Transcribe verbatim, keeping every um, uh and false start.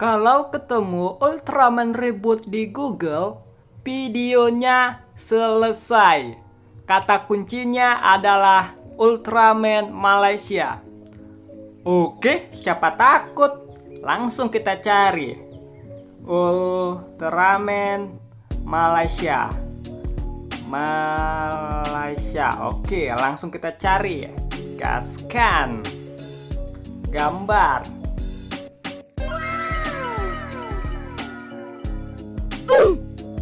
Kalau ketemu Ultraman Reboot di Google, videonya selesai. Kata kuncinya adalah Ultraman Malaysia. Oke, siapa takut? Langsung kita cari Ultraman Malaysia. Malaysia. Oke, langsung kita cari. Gaskan gambar.